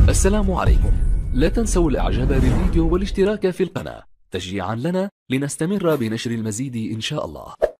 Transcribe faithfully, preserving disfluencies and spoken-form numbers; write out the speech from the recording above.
السلام عليكم. لا تنسوا الاعجاب بالفيديو والاشتراك في القناة تشجيعا لنا لنستمر بنشر المزيد إن شاء الله.